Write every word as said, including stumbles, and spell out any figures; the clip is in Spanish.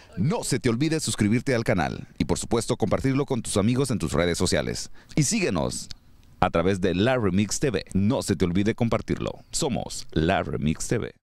No se te olvide suscribirte al canal y por supuesto compartirlo con tus amigos en tus redes sociales. Y síguenos a través de La Remix T V. No se te olvide compartirlo. Somos La Remix T V.